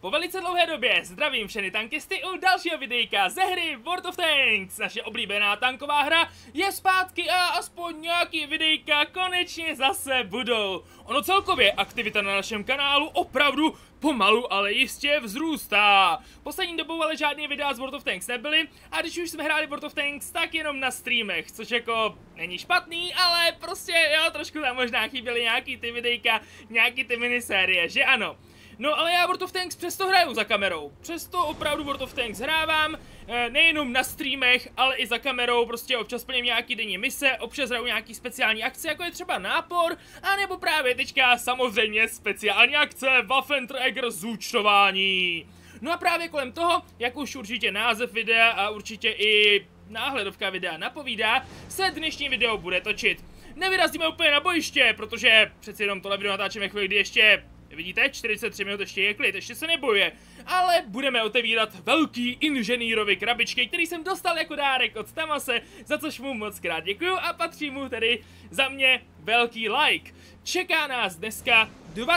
po velice dlouhé době zdravím všechny tankisty u dalšího videjka ze hry World of Tanks. Naše oblíbená tanková hra je zpátky a aspoň nějaký videjka konečně zase budou. Ono celkově aktivita na našem kanálu opravdu pomalu, ale jistě vzrůstá. Poslední dobou ale žádný videa z World of Tanks nebyly a když už jsme hráli World of Tanks, tak jenom na streamech, což jako není špatný, ale prostě jo, trošku tam možná chyběly nějaký ty videjka, nějaký ty minisérie, že ano. No ale já World of Tanks přesto hraju za kamerou, přesto opravdu World of Tanks hrávám, nejenom na streamech, ale i za kamerou, prostě občas plním nějaký denní mise, občas hraju nějaký speciální akce, jako je třeba nápor, anebo právě teďka samozřejmě speciální akce Waffenträger zúčtování. No a právě kolem toho, jak už určitě název videa a určitě i náhledovka videa napovídá, se dnešní video bude točit. Nevyrazíme úplně na bojiště, protože přeci jenom tohle video natáčíme chvíli, kdy ještě vidíte, 43 minut ještě je klid, ještě se nebojuje. Ale budeme otevírat velký inženýrovy krabičky, který jsem dostal jako dárek od Tamase, za což mu moc krát děkuju a patří mu tedy za mě velký like. Čeká nás dneska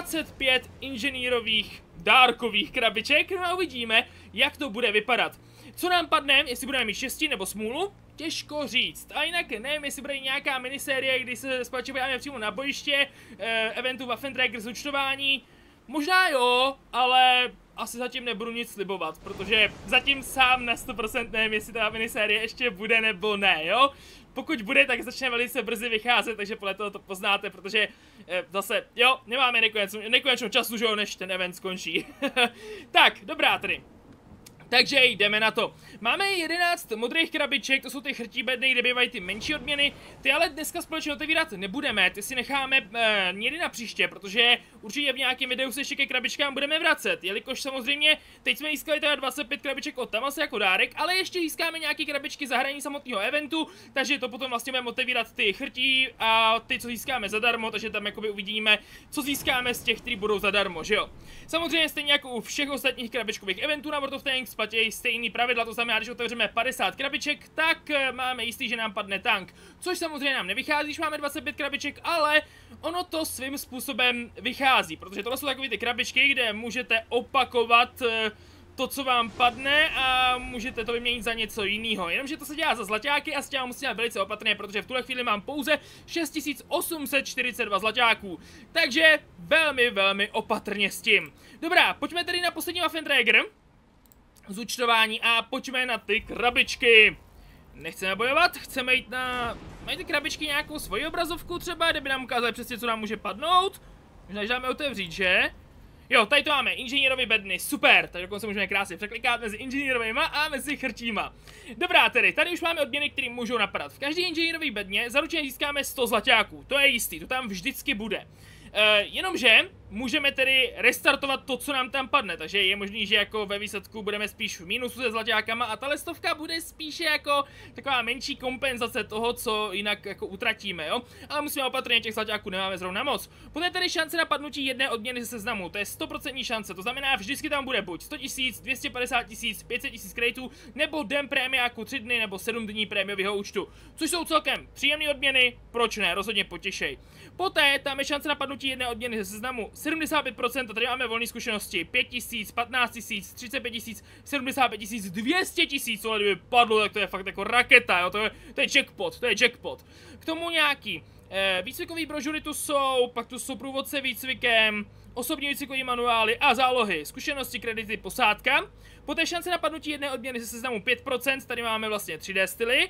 25 inženýrových dárkových krabiček, no a uvidíme, jak to bude vypadat. Co nám padne, jestli budeme mít štěstí nebo smůlu? Těžko říct. A jinak nevím, jestli bude nějaká minisérie, kdy se společně podíváme přímo na bojiště, eventu Waffenträger zúčtování. Možná jo, ale asi zatím nebudu nic slibovat, protože zatím sám na 100% nevím, jestli ta minisérie ještě bude nebo ne, jo? Pokud bude, tak začne velice brzy vycházet, takže podle toho to poznáte, protože zase, jo, nemáme nekonečnou času, že jo, než ten event skončí. Tak, dobrá tedy. Takže jdeme na to. Máme 11 modrých krabiček, to jsou ty chrtí bedny, kde bývají ty menší odměny. Ty ale dneska společně otevírat nebudeme, ty si necháme někdy na příště, protože určitě v nějakém videu se ještě ke krabičkám budeme vracet. Jelikož samozřejmě teď jsme získali teda 25 krabiček od Tamase jako dárek, ale ještě získáme nějaké krabičky za hraní samotného eventu, takže to potom vlastně budeme otevírat ty chrtí a ty, co získáme zadarmo, takže tam jakoby uvidíme, co získáme z těch, kteří budou zadarmo, že jo. Samozřejmě stejně jako u všech ostatních krabičkových eventů na World of Tanks platí stejný pravidla, to znamená, když otevřeme 50 krabiček, tak máme jistý, že nám padne tank. Což samozřejmě nám nevychází, když máme 25 krabiček, ale ono to svým způsobem vychází, protože tohle jsou takové ty krabičky, kde můžete opakovat to, co vám padne a můžete to vyměnit za něco jiného. Jenomže to se dělá za zlaťáky a s tím musím dělat velice opatrně, protože v tuhle chvíli mám pouze 6842 zlaťáků. Takže velmi opatrně s tím. Dobrá, pojďme tedy na poslední Waffenträger zúčtování a pojďme na ty krabičky. Nechceme bojovat, chceme jít na... Mají ty krabičky nějakou svoji obrazovku třeba, kde by nám ukázali přesně, co nám může padnout? Možná, že dáme otevřít, že? Jo, tady to máme, inženýrovy bedny, super, tady dokonce můžeme krásně překlikat mezi inženýrovejma a mezi chrtíma. Dobrá tedy, tady už máme odměny, které můžou napadat. V každé inženýrové bedně zaručeně získáme 100 zlaťáků, to je jistý, to tam vždycky bude. Jenomže můžeme tedy restartovat to, co nám tam padne, takže je možný, že jako ve výsledku budeme spíš v mínusu se zlaťákama a ta stovka bude spíše jako taková menší kompenzace toho, co jinak jako utratíme, jo? Ale musíme opatrně, těch zlaťáků nemáme zrovna moc. Potom je tady šance na padnutí jedné odměny ze seznamu, to je 100% šance, to znamená vždycky tam bude buď 100 000, 250 000, 500 000 kreditů, nebo den prémiáku 3 dny, nebo 7 dní prémiového účtu, což jsou celkem příjemné odměny, proč ne, rozhodně potěšej. Poté tam je šance na padnutí jedné odměny ze seznamu 75%, a tady máme volné zkušenosti 5 000, 15 000, 35 000, 75 000, 200 000, co kdyby padlo, tak to je fakt jako raketa, jo, to je jackpot, to je jackpot. K tomu nějaký výcvikový brožury tu jsou, pak tu jsou průvodce výcvikem, osobní výcvikový manuály a zálohy, zkušenosti, kredity, posádka. Poté šance na padnutí jedné odměny ze seznamu 5%, tady máme vlastně 3D styly.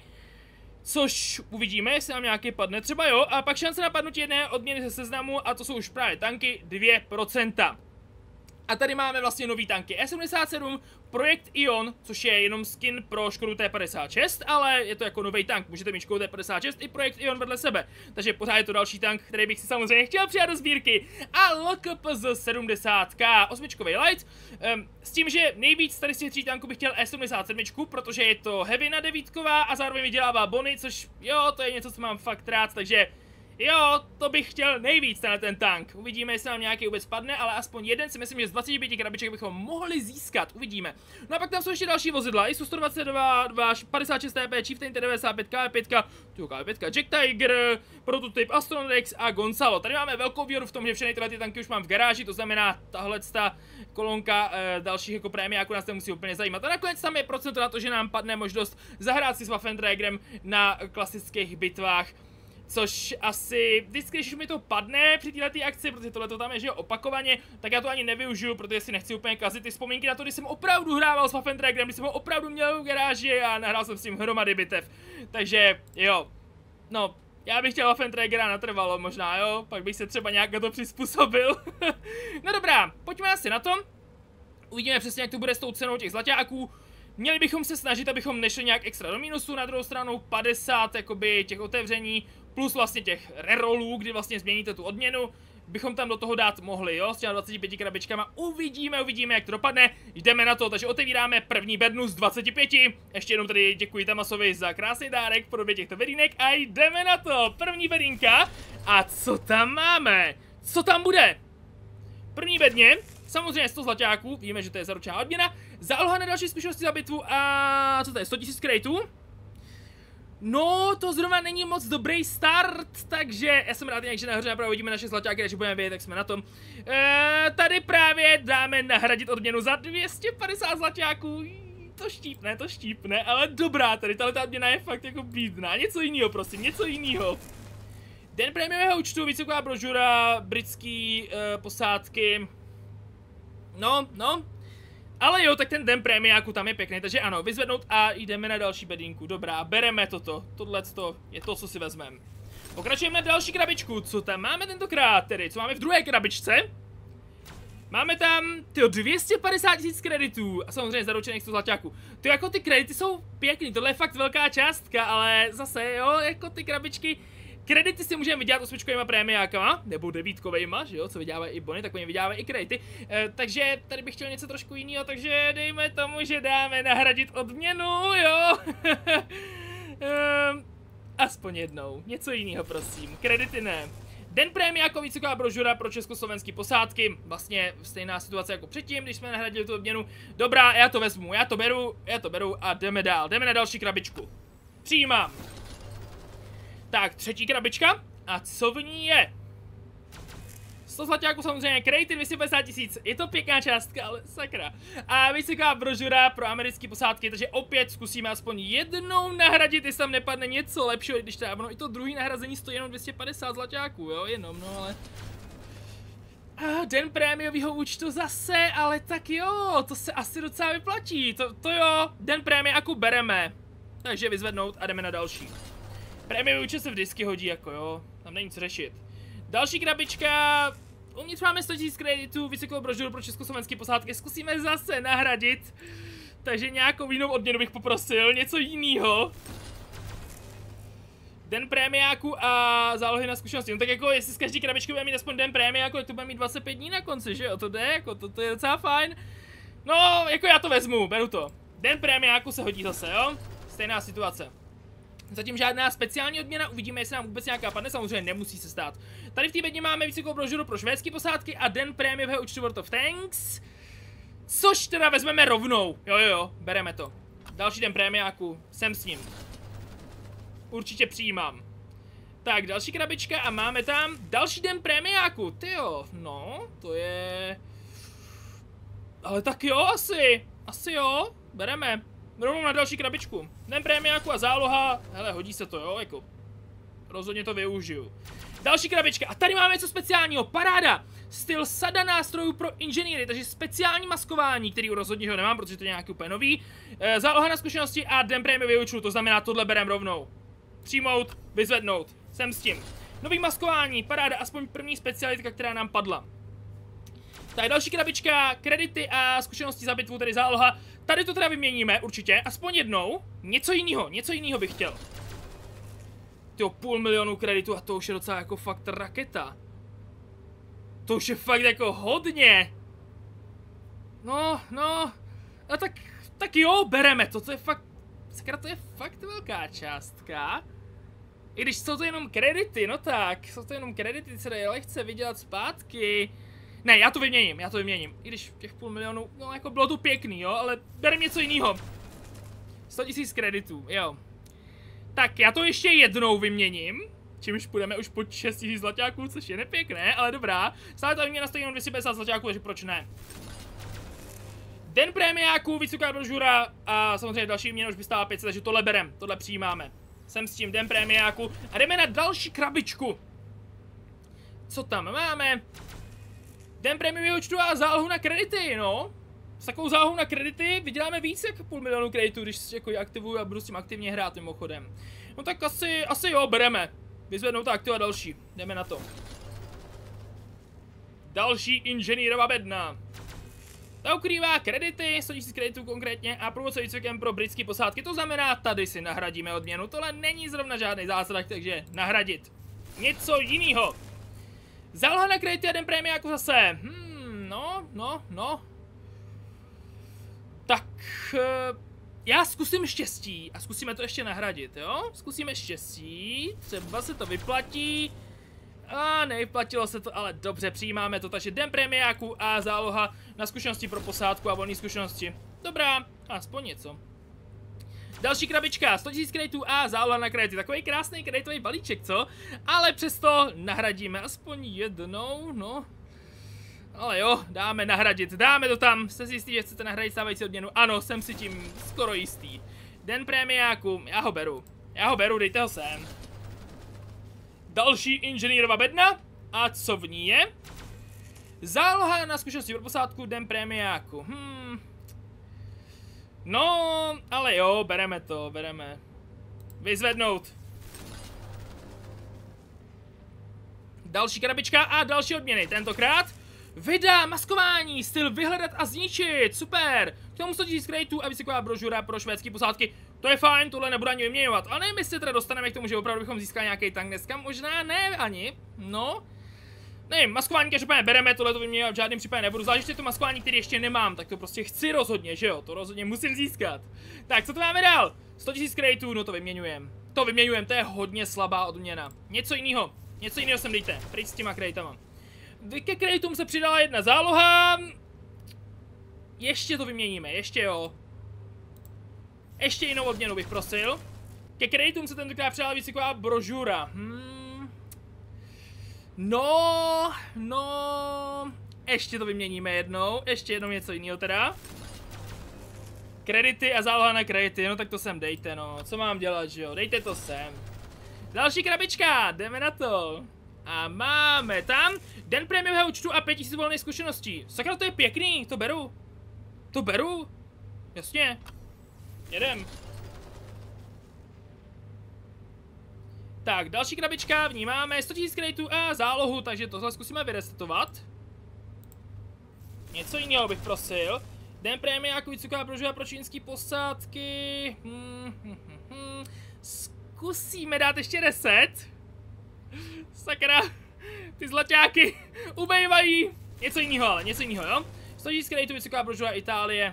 Což uvidíme, jestli nám nějaký padne, třeba jo, a pak šance na padnutí jedné odměny ze seznamu a to jsou už právě tanky 2%. A tady máme vlastně nový tanky E77, Projekt Ion, což je jenom skin pro Škodu T56, ale je to jako nový tank, můžete mít Škodu T56 i Projekt Ion vedle sebe. Takže pořád je to další tank, který bych si samozřejmě chtěl přidat do sbírky. A LKPZ 70K, 8-čkový light, s tím, že nejvíc tady z těch 3 tanků bych chtěl E77, protože je to heavy na 9 a zároveň vydělává bony, což jo, to je něco, co mám fakt rád, takže Jo, to bych chtěl nejvíc, ten tank. Uvidíme, jestli nám nějaký vůbec padne, ale aspoň jeden si myslím, že z 25 krabiček bychom mohli získat. Uvidíme. No a pak tam jsou ještě další vozidla. ISU 122, 56 TP, Chieftain T95, KV5, KV5, Jack Tiger, prototyp Astronaut X a Gonzalo. Tady máme velkou výhodu v tom, že všechny tyhle ty tanky už mám v garáži, to znamená, tahle kolonka dalších jako prémiáků nás nemusí úplně zajímat. A nakonec tam je procento na to, že nám padne možnost zahrát si s Waffenträgerem na klasických bitvách. Což asi vždycky, když mi to padne při této akci, protože tohle to tam je, že jo, opakovaně, tak já to ani nevyužiju, protože si nechci úplně kazit ty vzpomínky na to, když jsem opravdu hrával s Waffenträgerem, když jsem ho opravdu měl v garáži a nahrál jsem s tím hromady bitev. Takže jo, no, já bych chtěl Waffenträgera natrvalo možná, jo, pak bych se třeba nějak na to přizpůsobil. No dobrá, pojďme asi na to. Uvidíme přesně, jak to bude s tou cenou těch zlaťáků. Měli bychom se snažit, abychom nešli nějak extra do mínusu, na druhou stranu 50 jakoby těch otevření, plus vlastně těch rerolů, kdy vlastně změníte tu odměnu, bychom tam do toho dát mohli, jo, s těmi 25 krabičkama. Uvidíme, jak to dopadne, jdeme na to, takže otevíráme první bednu z 25. Ještě jednou tady děkuji Tamasovi za krásný dárek v podobě těchto bedínek a jdeme na to, první bedínka. A co tam máme? Co tam bude? První bedně, samozřejmě 100 zlaťáků, víme, že to je zaručená odměna, záloha na další zkušenosti za bitvu a co to je, 100 000 krejtů? No, to zrovna není moc dobrý start, takže já jsem rád, že nahoře napravo vidíme naše zlaťáky, takže budeme vědět, jak jsme na tom. Tady právě dáme nahradit odměnu za 250 zlaťáků. To štípne, ale dobrá, tady tato odměna je fakt jako bídná, něco jiného prosím, něco jiného. Den prémiového účtu, vysoká brožura, britský posádky. No. Ale jo, tak ten den prémiáku tam je pěkný, takže ano, vyzvednout a jdeme na další bedínku. Dobrá, bereme toto. Tohleto je to, co si vezmeme. Pokračujeme na další krabičku. Co tam máme tentokrát tedy? Co máme v druhé krabičce? Máme tam, tyjo, 250 000 kreditů a samozřejmě zaručených 100 zlaťáků. To jako ty kredity jsou pěkný, tohle je fakt velká částka, ale zase jo, jako ty krabičky. Kredity si můžeme vydělat 8čkovýma prémiákama, nebo 9kovejma, že jo, co vydělávají i bony, tak oni vydělávají i kredity. Takže tady bych chtěl něco trošku jiného, takže dejme tomu, že dáme nahradit odměnu, jo. Aspoň jednou, něco jiného prosím, kredity ne. Den prémiáko, vysoká brožura pro československé posádky, vlastně stejná situace jako předtím, když jsme nahradili tu odměnu. Dobrá, já to vezmu, já to beru a jdeme dál, jdeme na další krabičku. Přijímám. Tak, třetí krabička. A co v ní je? 100 zlaťáků samozřejmě, krejty 250 000, je to pěkná částka, ale sakra. A vysoká brožura pro americké posádky, takže opět zkusíme aspoň jednou nahradit, jestli tam nepadne něco lepšího, když teda ono i to druhý nahrazení stojí jenom 250 zlaťáků, jo, jenom, no ale... Den prémiového účtu zase, ale tak jo, to se asi docela vyplatí, to jo, den prémiáku bereme. Takže vyzvednout a jdeme na další. Prémiový účet se vždycky hodí, jako jo, tam není co řešit. Další krabička, uvnitř máme 100 000 kreditů, vysokou brožuru pro československé posádky, zkusíme zase nahradit. Takže nějakou jinou odměnu bych poprosil, něco jiného. Den prémiáku a zálohy na zkušenosti, no tak jako jestli z každé krabičky bude mít aspoň den prémiáku, tak to bude mít 25 dní na konci, že jo, to jde, jako to je docela fajn. No, jako já to vezmu, beru to. Den prémiáku se hodí zase, jo, stejná situace. Zatím žádná speciální odměna, uvidíme, jestli nám vůbec nějaká padne, samozřejmě nemusí se stát. Tady v té bedně máme vysokou brožuru pro švédské posádky a den prémiového účtu World of Tanks. Což teda vezmeme rovnou, jo, bereme to. Další den prémiáku, jsem s ním. Určitě přijímám. Tak, další krabička a máme tam další den prémiáku, tyjo, no, to je... Ale tak jo, asi jo, bereme. Rovnou na další krabičku. Den prémiáku a záloha, hele, hodí se to, jo, jako. Rozhodně to využiju. Další krabička a tady máme něco speciálního, paráda! Styl sada nástrojů pro inženýry, takže speciální maskování, který rozhodně ho nemám, protože to je nějaký úplně nový. Záloha na zkušenosti a den prémiového účtu, to znamená tohle berem rovnou. Přijmout, vyzvednout, jsem s tím. Nový maskování, paráda, aspoň první specialitka, která nám padla. Tak další krabička, kredity a zkušenosti za bitvu, tedy záloha. Tady to teda vyměníme, určitě, aspoň jednou. Něco jiného bych chtěl. Tyjo, 500 000 kreditů a to už je docela jako fakt raketa. To už je fakt jako hodně. No, a tak jo, bereme to, je fakt, sakra, to je fakt velká částka. I když jsou to jenom kredity, no tak, jsou to jenom kredity, se dají lehce vydělat zpátky. Ne, já to vyměním. I když těch 500 000, no jako bylo to pěkný, jo, ale berem něco jiného. 100 000 kreditů, jo. Tak, já to ještě jednou vyměním. Čímž půjdeme už po 6 000 zlaťáků, což je nepěkné, ale dobrá. Stále ta výměna stojí jenom 250 zlaťáků, takže proč ne? Den prémiáků, vysoká brožura a samozřejmě další výměna už by stála 500, takže tohle berem, tohle přijímáme. Jsem s tím den prémiáku a jdeme na další krabičku. Co tam máme? Den prémiového účtu a zálohu na kredity, no. S takovou zálohou na kredity vyděláme víc jak 500 000 kreditů, když si jako aktivuju a budu s tím aktivně hrát mimochodem. No tak asi jo, bereme. Vyzvednout a aktivovat další. Jdeme na to. Další inženýrova bedna. Ta ukrývá kredity, 100 000 kreditů konkrétně a průvodce výcvikem pro britské posádky. To znamená, tady si nahradíme odměnu. Tohle není zrovna žádný zásah, takže nahradit. Něco jiného. Záloha na kredity a den prémie jako zase. No. Tak, já zkusím štěstí a zkusíme to ještě nahradit, jo? Zkusíme štěstí, třeba se to vyplatí. A nevyplatilo se to, ale dobře, přijímáme to, takže den prémiáků a záloha na zkušenosti pro posádku a volné zkušenosti. Dobrá, aspoň něco. Další krabička, 100 000 kreditů a záloha na kredity. Takový krásný kreditový balíček, co? Ale přesto nahradíme aspoň jednou, no. Ale jo, dáme nahradit, dáme to tam. Jste si jistý, že chcete nahradit stávající odměnu? Ano, jsem si tím skoro jistý. Den prémiáků, já ho beru, dejte ho sem. Další inženýrova bedna. A co v ní je? Záloha na zkušenosti pro posádku, den prémiáku. No, ale jo, bereme. Vyzvednout. Další krabička a další odměny. Tentokrát vida, maskování, styl vyhledat a zničit. Super. K tomu 100 000 kreditů a vysoká brožura pro švédské posádky. To je fajn, tohle nebudu ani vyměňovat. A nevím, jestli se teda dostaneme k tomu, že opravdu bychom získali nějaký tank dneska. Možná ne ani. No. Nevím, maskování každopádně bereme, tohle to vyměňovat v žádném případě nebudu. Zvlášť, že to maskování, který ještě nemám, tak to prostě chci rozhodně, že jo? To rozhodně musím získat. Tak, co to máme dál? 100 000 kreditů, no to vyměňujem. To je hodně slabá odměna. Něco jiného sem dejte. Pryč s těma kreditama. Ke kreditům se přidala jedna záloha. Ještě to vyměníme, ještě jo. Ještě jinou odměnu bych prosil. Ke kreditům se tentokrát přidala vysoká brožura. No. Ještě to vyměníme jednou. Ještě jednou něco jiného teda. Kredity a záloha na kredity, no tak to sem dejte, no. Co mám dělat, že jo? Dejte to sem. Další krabička, jdeme na to. A máme tam den prémiového účtu a 5000 volných zkušeností. Sakra, to je pěkný, to beru. Jasně. Jedem. Tak, další krabička, v ní máme 100 000 kreditů a zálohu, takže tohle zkusíme vyresetovat. Něco jiného bych prosil. Den prémie jako vysoká brožura pro čínský posádky. Zkusíme dát ještě reset. Sakra, ty zlaťáky ubejvají. Něco jiného, jo? 100 000 kreditů, vysoká brožura Itálie.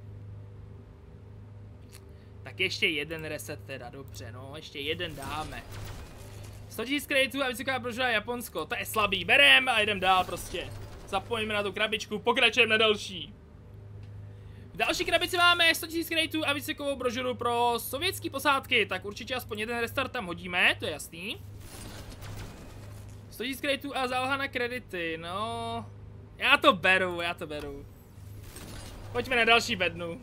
Tak ještě jeden reset teda, dobře, no, ještě jeden dáme. 100 000 kreditů a vysoká brožura Japonsko, to je slabý, berem a jdem dál prostě. Zapomeňme na tu krabičku, pokračujeme na další. V další krabici máme 100 000 kreditů a vysokou brožuru pro sovětské posádky, tak určitě aspoň jeden restart tam hodíme, to je jasný. 100 000 kreditů a záloha na kredity, no. Já to beru. Pojďme na další bednu.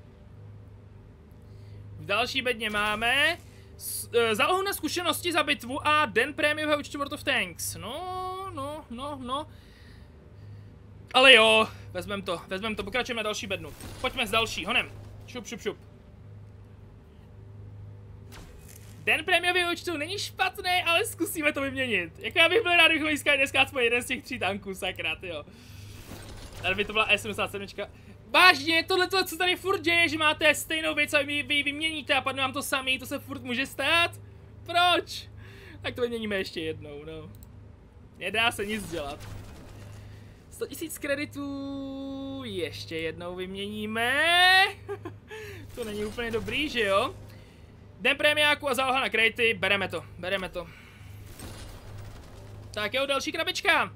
V další bedně máme zálohu na zkušenosti za bitvu a den prémiového účtu World of Tanks. No. Ale jo, vezmem to, pokračujeme na další bednu. Pojďme s další, honem. Šup. Den prémiového účtu není špatný, ale zkusíme to vyměnit. Jako já bych byl rád, kdybychom získali dneska aspoň jeden z těch 3 tanků, sakra, jo. Tady by to byla E77. Vážně, tohle, co tady furt děje, že máte stejnou věc a vy vyměníte a padne vám to samý, to se furt může stát? Proč? Tak to vyměníme ještě jednou, no. Nedá se nic dělat. 100 000 kreditů ještě. ještě jednou vyměníme. To není úplně dobrý, že jo? 100 000 kreditů a vysoká brožura pro čínský posádky. Tak určitě aspoň jeden z těch 3 tanků, sakra, jo. Tady by to byla E77. Vážně, tohle, co tady furt děje, že máte stejnou věc a vy vyměníte a padne vám to samý, to se furt může stát? Proč? Tak to vyměníme ještě jednou, no. Nedá se nic dělat. 100 000 kreditů ještě jednou vyměníme. To není úplně dobrý, že jo? Den prémiáku a záloha na krejty, bereme to, bereme to. Tak jo, další krabička.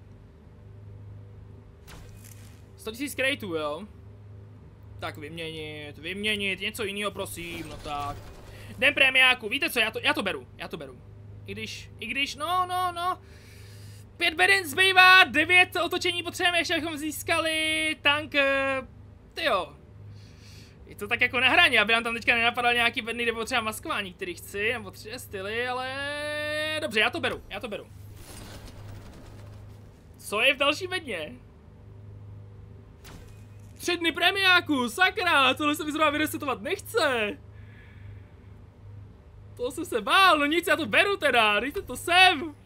100 000 krejtů, jo. Tak vyměnit, něco jiného prosím, no tak. Den prémiáku, víte co, já to beru. I když, no. 5 bedin zbývá, 9 otočení potřebujeme ještě, abychom získali tank, tyjo. Je to tak jako na hraně, aby nám tam teďka nenapadal nějaký bedny nebo třeba maskování, který chci, nebo 3 styly, ale dobře, já to beru. Co je v další bedně? 3 dny prémiáku, sakra, tohle se mi zrovna vyresetovat nechce. To jsem se bál, no nic, já to beru teda, dejte to sem.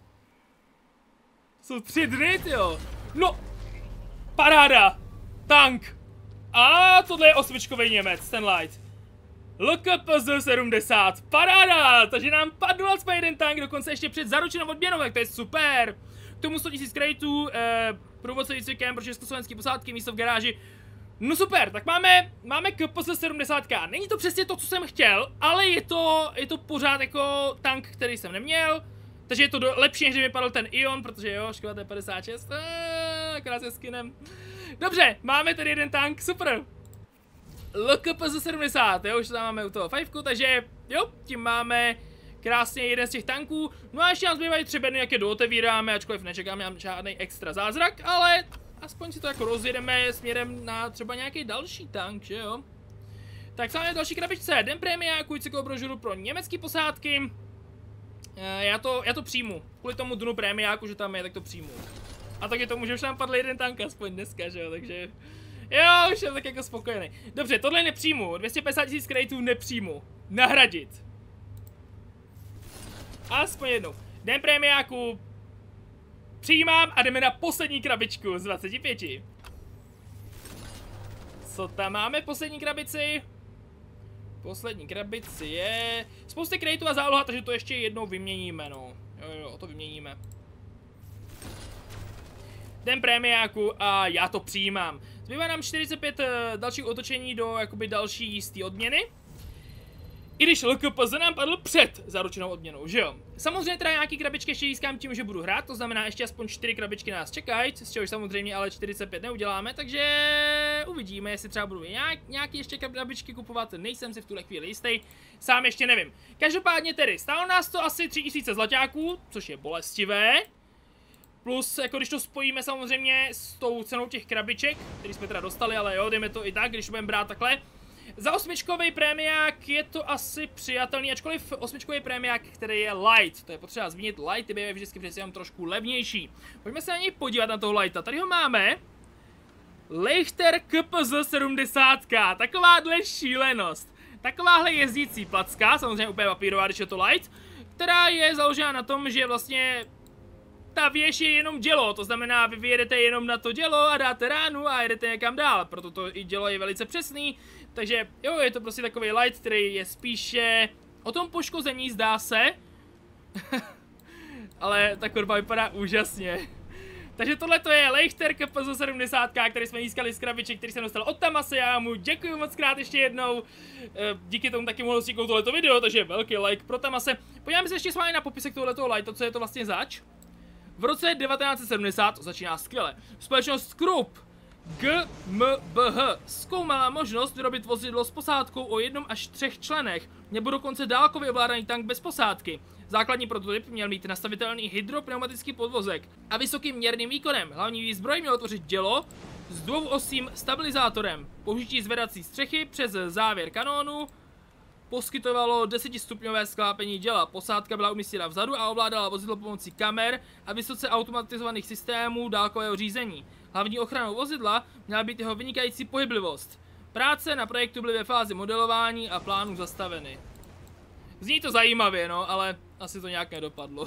Jsou 3 dny, tyjo. No, paráda, tank. A tohle je 8čkový Němec, ten light. LKPZ 70, paráda, takže nám padl aspoň jeden tank, dokonce ještě před zaručenou odměnou, tak to je super. K tomu 100 000 krejtů, průvodce výcvikem pro československé posádky, místo v garáži. No super, tak máme KPZ 70. Není to přesně to, co jsem chtěl, ale je to pořád jako tank, který jsem neměl. Takže je to lepší, než mi padl ten Ion, protože jo, škoda, to je 56, akorát se skinem. Dobře, máme tady jeden tank, super. LKPZ 70, jo, už tam máme u toho 5, takže jo, tím máme krásně jeden z těch tanků. No a ještě nám zbývají 3 bedny, jak je dootevíráme, ačkoliv nečekáme žádný extra zázrak, ale aspoň si to jako rozjedeme směrem na třeba nějaký další tank, že jo. Tak máme další krabičce, den prémiáku, cyklovou brožuru pro německé posádky. Já to přijmu, kvůli tomu dnu prémiáku, že tam je, tak to přijmu. A taky tomu, že už nám padl jeden tank aspoň dneska, že jo, takže jo, už jsem tak jako spokojený. Dobře, tohle nepřijmu, 250 000 krejtů nepřijmu, nahradit. Aspoň jednou, den prémiáku přijímám a jdeme na poslední krabičku z 25. Co tam máme, poslední krabici? Poslední krabici je spousty krejtů a záloha, takže to ještě jednou vyměníme, no. Jo, to vyměníme. Den prémiáku a já to přijímám. Zbývá nám 45 dalších otočení do jakoby další jistý odměny. I když LKPZ nám padl před zaručenou odměnou, že jo? Samozřejmě teda nějaký krabičky ještě získám tím, že budu hrát, to znamená ještě aspoň 4 krabičky nás čekají, z čehož samozřejmě ale 45 neuděláme, takže uvidíme, jestli třeba budu nějaký ještě krabičky kupovat, nejsem si v tuhle chvíli jistý, sám ještě nevím. Každopádně tedy, stálo nás to asi 3000 zlaťáků, což je bolestivé, plus jako když to spojíme samozřejmě s tou cenou těch krabiček, který jsme teda dostali, ale jo, dejme to i tak, když budeme brát takhle. Za 8čkový prémiák je to asi přijatelný, ačkoliv 8čkový prémiák, který je light, to je potřeba zmínit, light je vždycky přeci jenom trošku levnější. Pojďme se na něj podívat, na toho lighta, tady ho máme. Leichter KPZ 70, takováhle šílenost, takováhle jezdící placka, samozřejmě úplně papírová, když je to light, která je založena na tom, že vlastně ta věž je jenom dělo, to znamená, vy vyjedete jenom na to dělo a dáte ránu a jedete někam dál, proto to i dělo je velice přesný, takže jo, je to prostě takový light, který je spíše o tom poškození, zdá se, ale ta korba vypadá úžasně. Takže tohle to je Leichter KPZ 70, který jsme získali z krabiček, který jsem dostal od Tamase, já mu děkuji moc krát ještě jednou, díky tomu taky mohl stříknout tohleto video, takže velký like pro Tamase. Podíváme se ještě s vámi na popisek tohletoho lighta, co je to vlastně zač. V roce 1970, to začíná skvěle, společnost Krupp GmbH zkoumala možnost vyrobit vozidlo s posádkou o 1 až 3 členech, nebo dokonce dálkově ovládaný tank bez posádky. Základní prototyp měl mít nastavitelný hydropneumatický podvozek a vysokým měrným výkonem. Hlavní výzbroj měl tvořit dělo s dvouosým stabilizátorem. Použití zvedací střechy přes závěr kanónu poskytovalo 10stupňové sklápení děla. Posádka byla umístěna vzadu a ovládala vozidlo pomocí kamer a vysoce automatizovaných systémů dálkového řízení. Hlavní ochranou vozidla měla být jeho vynikající pohyblivost. Práce na projektu byly ve fázi modelování a plánů zastaveny. Zní to zajímavě, no, ale asi to nějak nedopadlo.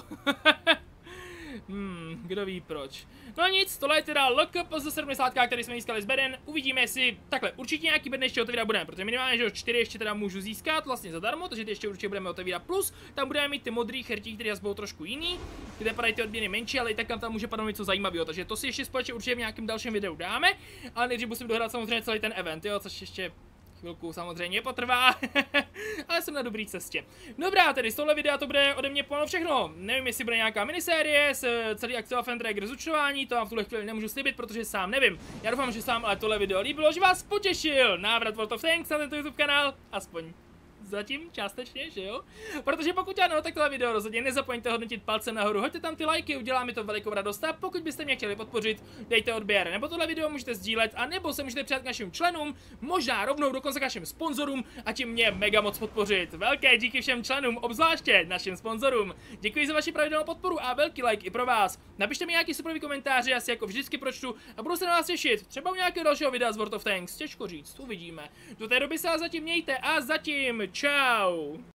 Kdo ví proč. No nic, tohle je teda LKPZ 70, který jsme získali z beden. Uvidíme, jestli takhle, určitě nějaký beden ještě otevírat budeme, protože minimálně, že 4 ještě teda můžu získat vlastně zadarmo, takže ty ještě určitě budeme otevírat plus. Tam budeme mít ty modrý chrtí, které budou trošku jiný, kde padají ty odměny menší, ale i tak tam může padnout něco zajímavého, takže to si ještě společně určitě v nějakém dalším videu dáme, ale nejdřív musím dohrát samozřejmě celý ten event, jo, což ještě chvilku samozřejmě potrvá, ale jsem na dobré cestě. Dobrá, tedy z tohle videa to bude ode mě pomalu všechno. Nevím, jestli bude nějaká minisérie s celý akce Fentrager zúčtování, to vám v tuhle chvíli nemůžu slibit, protože sám nevím. Já doufám, že sám ale tohle video líbilo, že vás potěšil návrat World of Tanks na tento YouTube kanál, aspoň zatím částečně, že jo? Protože pokud ano, tak tohle video rozhodně nezapomeňte hodnotit palcem nahoru, hoďte tam ty lajky, udělá mi to velikou radost a pokud byste mě chtěli podpořit, dejte odběr, nebo tohle video můžete sdílet, a nebo se můžete přijat k našim členům, možná rovnou dokonce k našim sponzorům a tím mě mega moc podpořit. Velké díky všem členům, obzvláště našim sponzorům. Děkuji za vaši pravidelnou podporu a velký like i pro vás. Napište mi nějaký superový komentář, já si jako vždycky pročtu a budu se na vás těšit. Třeba u nějakého dalšího videa z World of Tanks, těžko říct, uvidíme. Do té doby se vás zatím mějte a zatím čau.